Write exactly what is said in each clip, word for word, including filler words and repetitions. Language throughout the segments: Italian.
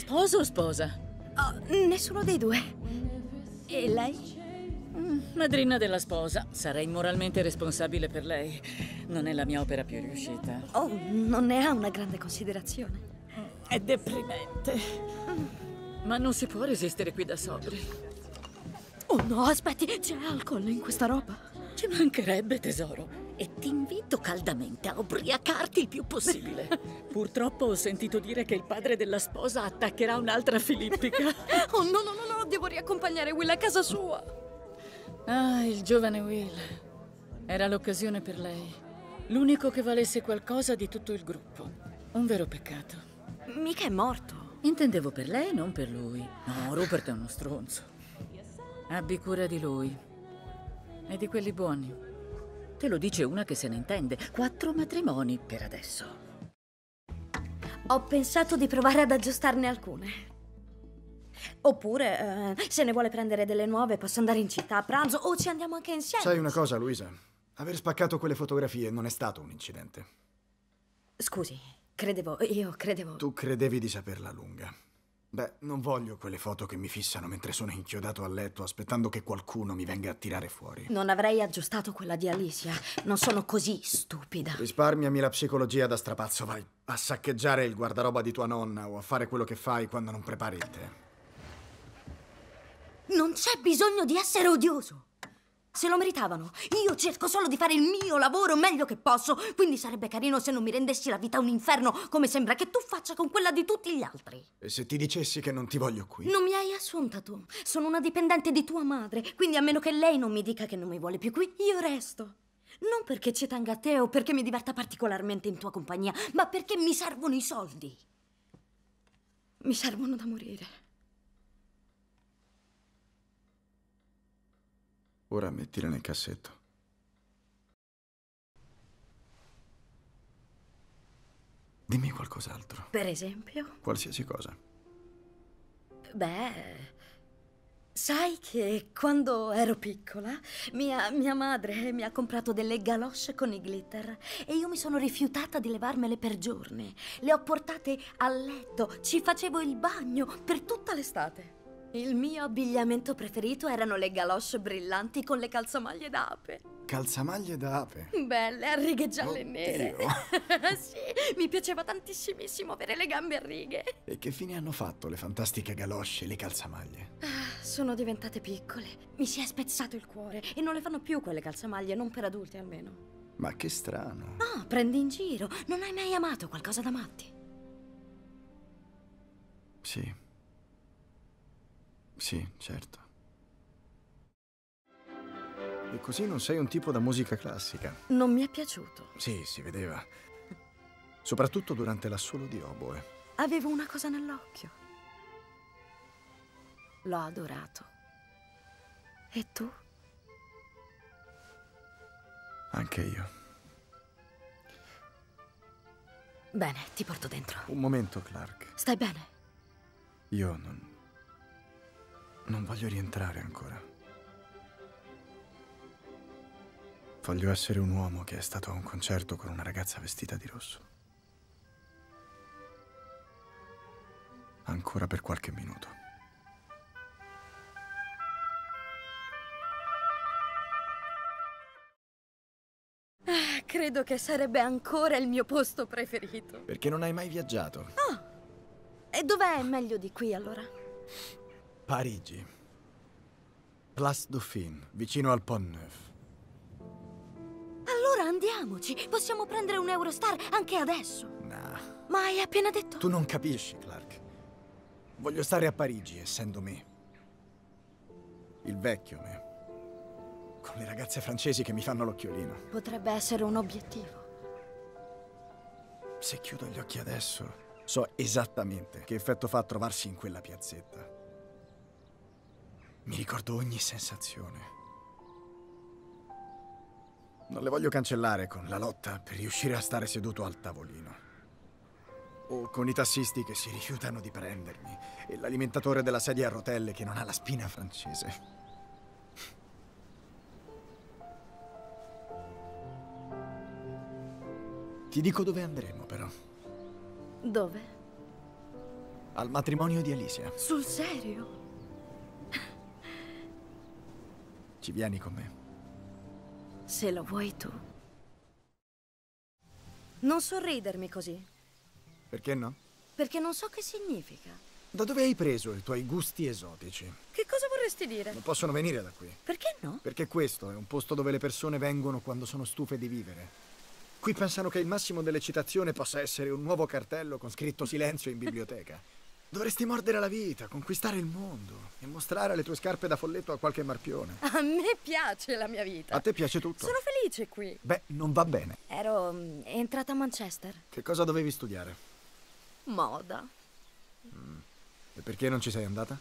Sposo o sposa? Oh, nessuno dei due. E lei? Mm, madrina della sposa. Sarei moralmente responsabile per lei. Non è la mia opera più riuscita. Oh, non ne ha una grande considerazione. È deprimente. Ma non si può resistere qui da sobri. Oh no, aspetti, c'è alcol in questa roba? Ci mancherebbe, tesoro. E ti invito caldamente a ubriacarti il più possibile. Purtroppo ho sentito dire che il padre della sposa attaccherà un'altra filippica. Oh no, no, no, no, devo riaccompagnare Will a casa sua. Ah, il giovane Will. Era l'occasione per lei. L'unico che valesse qualcosa di tutto il gruppo. Un vero peccato. Mica è morto. Intendevo per lei, non per lui. No, Rupert è uno stronzo. Abbi cura di lui. E di quelli buoni. Te lo dice una che se ne intende. Quattro matrimoni per adesso. Ho pensato di provare ad aggiustarne alcune. Oppure, eh, se ne vuole prendere delle nuove, posso andare in città a pranzo o ci andiamo anche insieme. Sai una cosa, Luisa? Aver spaccato quelle fotografie non è stato un incidente. Scusi, credevo, io credevo... Tu credevi di saperla lunga. Beh, non voglio quelle foto che mi fissano mentre sono inchiodato a letto aspettando che qualcuno mi venga a tirare fuori. Non avrei aggiustato quella di Alicia. Non sono così stupida. Risparmiami la psicologia da strapazzo, vai a saccheggiare il guardaroba di tua nonna o a fare quello che fai quando non prepari il tè. Non c'è bisogno di essere odioso. Se lo meritavano. Io cerco solo di fare il mio lavoro meglio che posso, quindi sarebbe carino se non mi rendessi la vita un inferno, come sembra che tu faccia con quella di tutti gli altri. E se ti dicessi che non ti voglio qui? Non mi hai assunta tu. Sono una dipendente di tua madre, quindi a meno che lei non mi dica che non mi vuole più qui, io resto. Non perché ci tenga a te o perché mi diverta particolarmente in tua compagnia, ma perché mi servono i soldi. Mi servono da morire. Ora mettila nel cassetto. Dimmi qualcos'altro. Per esempio? Qualsiasi cosa. Beh, sai che quando ero piccola mia, mia madre mi ha comprato delle galosce con i glitter e io mi sono rifiutata di levarmele per giorni. Le ho portate a letto, ci facevo il bagno per tutta l'estate. Il mio abbigliamento preferito erano le galosce brillanti con le calzamaglie d'ape. Calzamaglie d'ape? Belle, a righe gialle e Oddio. nere. Sì, mi piaceva tantissimissimo avere le gambe a righe. E che fine hanno fatto le fantastiche galosce e le calzamaglie? Ah, sono diventate piccole. Mi si è spezzato il cuore e non le fanno più quelle calzamaglie, non per adulti almeno. Ma che strano. No, prendi in giro. Non hai mai amato qualcosa da matti? Sì. Sì, certo. E così non sei un tipo da musica classica. Non mi è piaciuto. Sì, si vedeva. Soprattutto durante l'assolo di oboe. Avevo una cosa nell'occhio. L'ho adorato. E tu? Anche io. Bene, ti porto dentro. Un momento, Clark. Stai bene? Io non... non voglio rientrare ancora. Voglio essere un uomo che è stato a un concerto con una ragazza vestita di rosso. Ancora per qualche minuto. Ah, credo che sarebbe ancora il mio posto preferito. Perché non hai mai viaggiato? Ah, e dov'è meglio di qui allora? Parigi. Place Dauphine, vicino al Pont Neuf. Allora andiamoci. Possiamo prendere un Eurostar anche adesso. Nah. Ma hai appena detto... Tu non capisci, Clark. Voglio stare a Parigi, essendo me. Il vecchio me. Con le ragazze francesi che mi fanno l'occhiolino. Potrebbe essere un obiettivo. Se chiudo gli occhi adesso, so esattamente che effetto fa trovarsi in quella piazzetta. Mi ricordo ogni sensazione. Non le voglio cancellare con la lotta per riuscire a stare seduto al tavolino. O con i tassisti che si rifiutano di prendermi. E l'alimentatore della sedia a rotelle che non ha la spina francese. Ti dico dove andremo, però. Dove? Al matrimonio di Alicia. Sul serio? Ci vieni con me? Se lo vuoi tu. Non sorridermi così. Perché no? Perché non so che significa. Da dove hai preso i tuoi gusti esotici? Che cosa vorresti dire? Non possono venire da qui. Perché no? Perché questo è un posto dove le persone vengono quando sono stufe di vivere. Qui pensano che il massimo dell'eccitazione possa essere un nuovo cartello con scritto silenzio in biblioteca. Dovresti mordere la vita, conquistare il mondo e mostrare le tue scarpe da folletto a qualche marpione. A me piace la mia vita. A te piace tutto? Sono felice qui. Beh, non va bene. Ero mm, entrata a Manchester. Che cosa dovevi studiare? Moda. Mm. E perché non ci sei andata?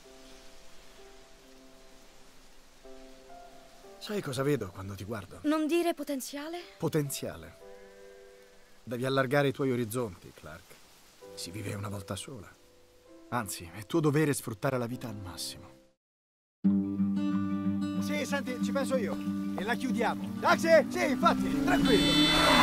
Sai cosa vedo quando ti guardo? Non dire potenziale? Potenziale. Devi allargare i tuoi orizzonti, Clark. Si vive una volta sola. Anzi, è tuo dovere sfruttare la vita al massimo. Sì, senti, ci penso io. E la chiudiamo. Taxi? Sì, infatti, tranquillo.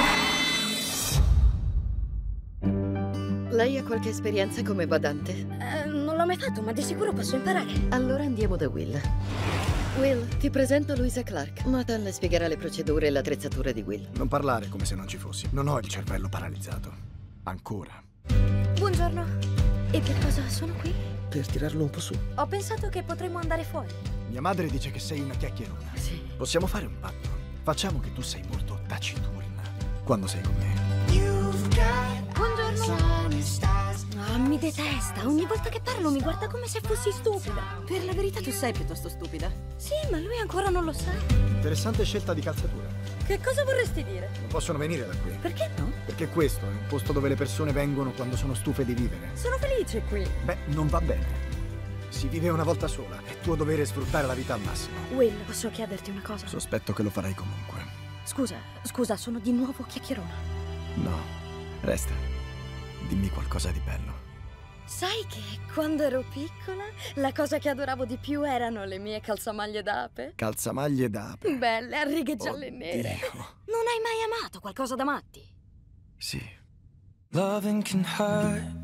Lei ha qualche esperienza come badante? Eh, non l'ho mai fatto, ma di sicuro posso imparare. Allora andiamo da Will. Will, ti presento Louisa Clark. Nathan le spiegherà le procedure e l'attrezzatura di Will. Non parlare come se non ci fossi. Non ho il cervello paralizzato. Ancora. Buongiorno. E per cosa sono qui? Per tirarlo un po' su. Ho pensato che potremmo andare fuori. Mia madre dice che sei una chiacchierona. Sì. Possiamo fare un patto. Facciamo che tu sei molto taciturna quando sei con me. Buongiorno. Ah, mi detesta. Ogni volta che parlo mi guarda come se fossi stupida. Per la verità tu sei piuttosto stupida. Sì, ma lui ancora non lo sa. Interessante scelta di calzatura. Che cosa vorresti dire? Non possono venire da qui. Perché no? Perché questo è un posto dove le persone vengono quando sono stufe di vivere. Sono felice qui. Beh, non va bene. Si vive una volta sola. È tuo dovere sfruttare la vita al massimo. Will, posso chiederti una cosa? Sospetto che lo farai comunque. Scusa, scusa, sono di nuovo chiacchierona. No, resta. Dimmi qualcosa di bello. Sai che quando ero piccola la cosa che adoravo di più erano le mie calzamaglie d'ape? Calzamaglie d'ape. Belle, a righe gialle e nere. Oddio. Non hai mai amato qualcosa da matti? Sì. Loving can hurt.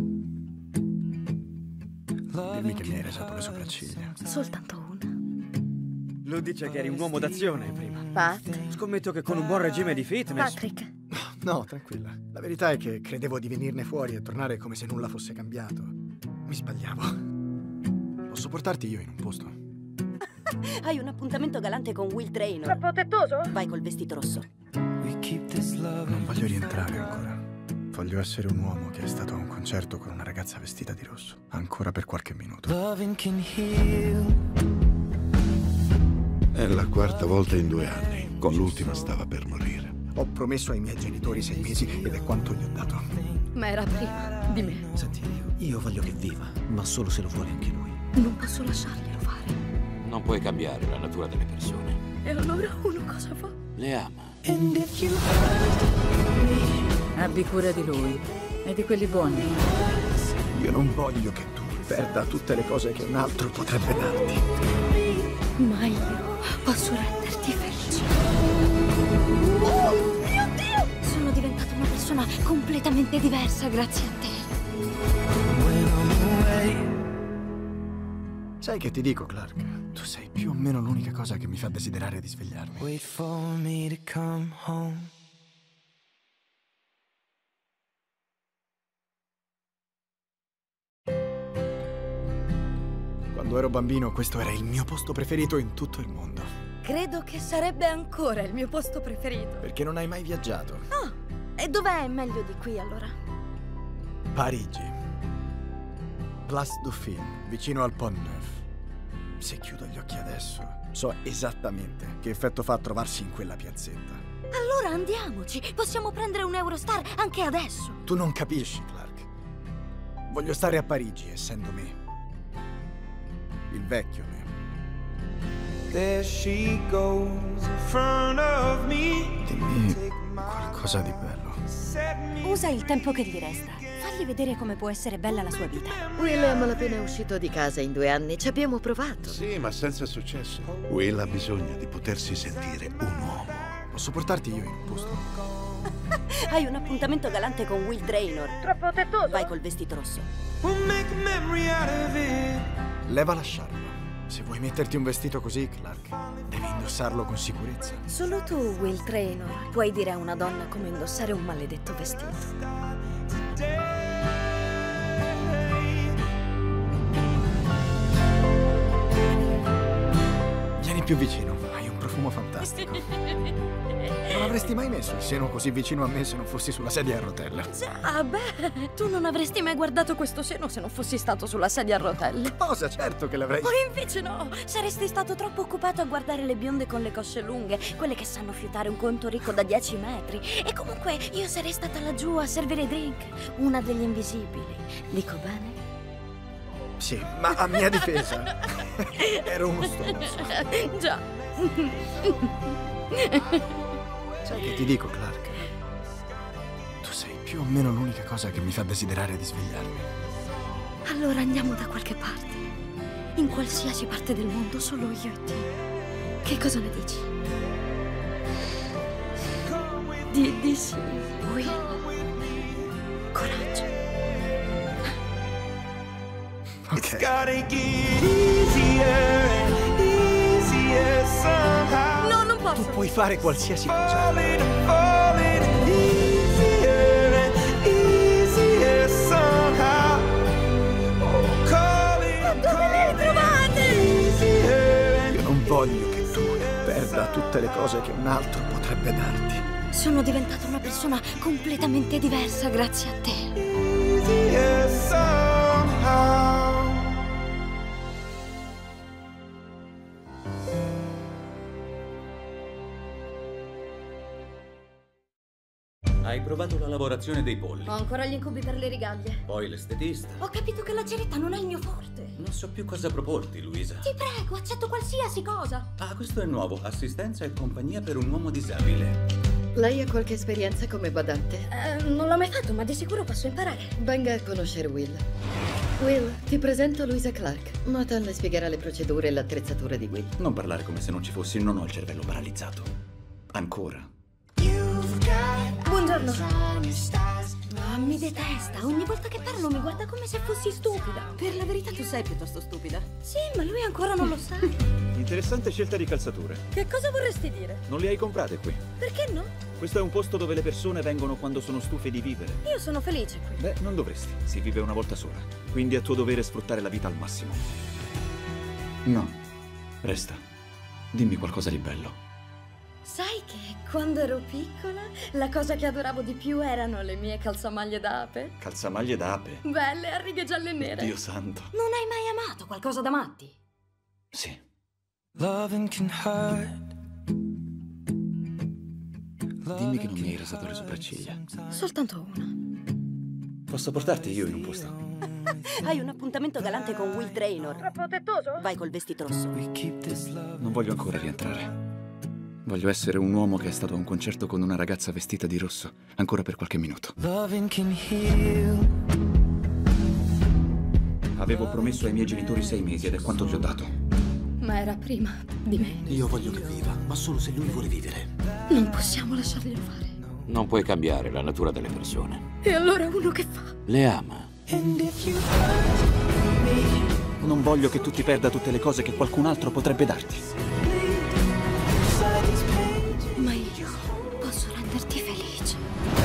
Dimmi che mi hai resato le sopracciglia. Soltanto una. Lui dice che eri un uomo d'azione prima. Pat? Scommetto che con un buon regime di fitness... Patrick? No, tranquilla. La verità è che credevo di venirne fuori e tornare come se nulla fosse cambiato. Mi sbagliavo. Posso portarti io in un posto? Hai un appuntamento galante con Will Traynor. Troppo tettoso? Vai col vestito rosso. We keep this love. Non voglio rientrare ancora. Voglio essere un uomo che è stato a un concerto con una ragazza vestita di rosso. Ancora per qualche minuto. Loving can heal. È la quarta volta in due anni. Con l'ultima stava per morire. Ho promesso ai miei genitori sei mesi ed è quanto gli ho dato. Ma era prima di me. Senti, io voglio che viva, ma solo se lo vuole anche lui. Non posso lasciarglielo fare. Non puoi cambiare la natura delle persone. E allora uno cosa fa? Le ama. And if you hurt me, Abbi cura di lui e di quelli buoni. Io non voglio che tu perda tutte le cose che un altro potrebbe darti. Ma io posso renderti felice. Oh mio Dio! Sono diventata una persona completamente diversa grazie a te. when I'm away. Sai che ti dico, Clark? Tu sei più o meno l'unica cosa che mi fa desiderare di svegliarmi. Wait for me to come home. Quando ero bambino questo era il mio posto preferito in tutto il mondo. Credo che sarebbe ancora il mio posto preferito. Perché non hai mai viaggiato? Ah, e dov'è meglio di qui allora? Parigi. Place Dauphine, vicino al Pont Neuf. Se chiudo gli occhi adesso, so esattamente che effetto fa trovarsi in quella piazzetta. Allora andiamoci, possiamo prendere un Eurostar anche adesso. Tu non capisci, Clark. Voglio stare a Parigi, essendo me. Il vecchio me. There she goes in front of me. Dimmi qualcosa di bello. Set me Usa il tempo che gli resta. Fagli vedere come può essere bella la sua vita. Will è a malapena uscito di casa in due anni. Ci abbiamo provato. Sì, ma senza successo. Will ha bisogno di potersi sentire un uomo. Posso portarti io in un posto? Hai un appuntamento galante con Will Traynor. Troppo tettoso? Vai col vestito rosso. Leva la sciarpa. Se vuoi metterti un vestito così, Clark, devi indossarlo con sicurezza. Solo tu, Will Traynor, puoi dire a una donna come indossare un maledetto vestito. Vieni più vicino, hai un profumo fantastico. Non avresti mai messo il seno così vicino a me se non fossi sulla sedia a rotelle. Già, beh, tu non avresti mai guardato questo seno se non fossi stato sulla sedia a rotelle. Cosa? Certo che l'avrei... O invece no, saresti stato troppo occupato a guardare le bionde con le cosce lunghe, quelle che sanno fiutare un conto ricco da dieci metri. E comunque io sarei stata laggiù a servire i drink, una degli invisibili. Dico bene? Sì, ma a mia difesa ero uno stronzo. Già. Sai che ti dico, Clark? Tu sei più o meno l'unica cosa che mi fa desiderare di svegliarmi. Allora andiamo da qualche parte. In qualsiasi parte del mondo, solo io e te. Che cosa ne dici? Di, di sì, Will. Coraggio. Ok. No, non posso. Tu puoi fare qualsiasi cosa. Dove le trovate? Io non voglio che tu perda tutte le cose che un altro potrebbe darti. Sono diventata una persona completamente diversa grazie a te. Hai provato la lavorazione dei polli. Ho ancora gli incubi per le rigaglie. Poi l'estetista. Ho capito che la ceretta non è il mio forte. Non so più cosa proporti, Luisa. Ti prego, accetto qualsiasi cosa. Ah, questo è nuovo. Assistenza e compagnia per un uomo disabile. Lei ha qualche esperienza come badante? Eh, non l'ho mai fatto, ma di sicuro posso imparare. Venga a conoscere Will. Will, ti presento Louisa Clark. Nathan le spiegherà le procedure e l'attrezzatura di Will. Non parlare come se non ci fossi, non ho il cervello paralizzato. Ancora. Buongiorno. Ah, mi detesta. Ogni volta che parlo mi guarda come se fossi stupida. Per la verità tu sei piuttosto stupida. Sì, ma lui ancora non lo sa. Interessante scelta di calzature. Che cosa vorresti dire? Non le hai comprate qui? Perché no? Questo è un posto dove le persone vengono quando sono stufe di vivere. Io sono felice qui. Beh, non dovresti. Si vive una volta sola. Quindi è tuo dovere sfruttare la vita al massimo. No. Resta. Dimmi qualcosa di bello. Sai che quando ero piccola la cosa che adoravo di più erano le mie calzamaglie d'ape? Calzamaglie d'ape? Belle, a righe gialle e nere. Dio santo. Non hai mai amato qualcosa da matti? Sì. Dimmi che non mi hai rasato le sopracciglia. Soltanto una. Posso portarti io in un posto? Hai un appuntamento galante con Will Traynor. Troppo tettoso? Vai col vestito rosso. Non voglio ancora rientrare. Voglio essere un uomo che è stato a un concerto con una ragazza vestita di rosso, ancora per qualche minuto. Avevo promesso ai miei genitori sei mesi ed è quanto ti ho dato. Ma era prima di me. Io voglio che viva, ma solo se lui vuole vivere. Non possiamo lasciarglielo fare. Non puoi cambiare la natura delle persone. E allora uno che fa? Le ama. Non voglio che tu ti perda tutte le cose che qualcun altro potrebbe darti. Ma io posso renderti felice.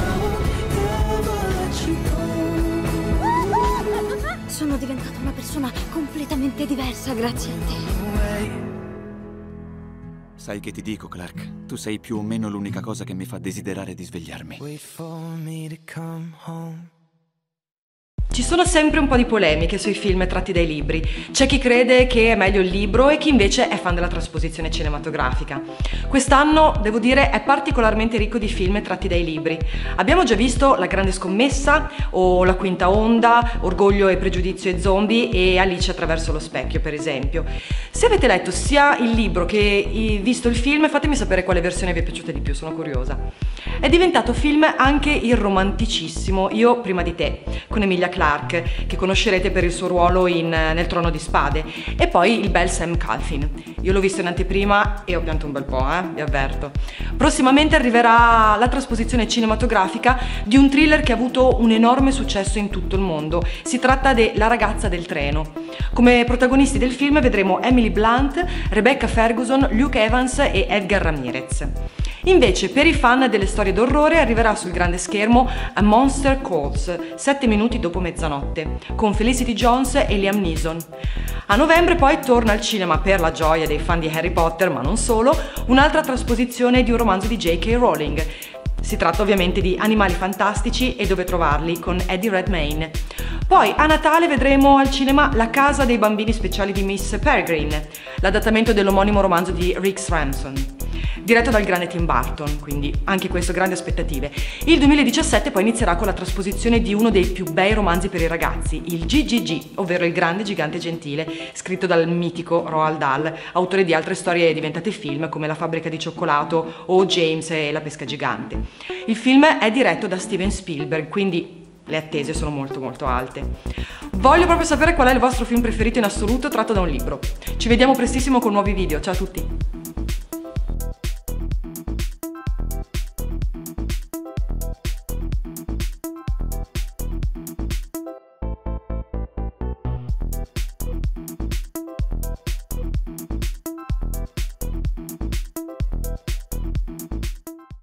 Sono diventata una persona completamente diversa grazie a te. Sai che ti dico, Clark? Tu sei più o meno l'unica cosa che mi fa desiderare di svegliarmi. Ci sono sempre un po' di polemiche sui film tratti dai libri. C'è chi crede che è meglio il libro e chi invece è fan della trasposizione cinematografica. Quest'anno, devo dire, è particolarmente ricco di film tratti dai libri. Abbiamo già visto La grande scommessa o La quinta onda, Orgoglio e pregiudizio e zombie e Alice attraverso lo specchio, per esempio. Se avete letto sia il libro che visto il film, fatemi sapere quale versione vi è piaciuta di più, sono curiosa. È diventato film anche il romanticissimo Io prima di te, con Emilia Clarke, Clarke, che conoscerete per il suo ruolo in Nel Trono di Spade, e poi il bel Sam Calvin. Io l'ho visto in anteprima e ho pianto un bel po', eh, vi avverto. Prossimamente arriverà la trasposizione cinematografica di un thriller che ha avuto un enorme successo in tutto il mondo. Si tratta di La ragazza del treno. Come protagonisti del film vedremo Emily Blunt, Rebecca Ferguson, Luke Evans e Edgar Ramirez. Invece, per i fan delle storie d'orrore arriverà sul grande schermo A Monster Calls, sette minuti dopo mezzanotte, con Felicity Jones e Liam Neeson. A novembre poi torna al cinema, per la gioia dei fan di Harry Potter, ma non solo, un'altra trasposizione di un romanzo di J K Rowling. Si tratta ovviamente di Animali fantastici e Dove trovarli, con Eddie Redmayne. Poi a Natale vedremo al cinema La casa dei bambini speciali di Miss Peregrine, l'adattamento dell'omonimo romanzo di Rick Ramson, diretto dal grande Tim Burton, quindi anche questo grandi aspettative. Il duemiladiciassette poi inizierà con la trasposizione di uno dei più bei romanzi per i ragazzi, il G G G, ovvero Il grande gigante gentile, scritto dal mitico Roald Dahl, autore di altre storie diventate film come La fabbrica di cioccolato o James e la pesca gigante. Il film è diretto da Steven Spielberg, quindi le attese sono molto molto alte. Voglio proprio sapere qual è il vostro film preferito in assoluto tratto da un libro. Ci vediamo prestissimo con nuovi video, ciao a tutti!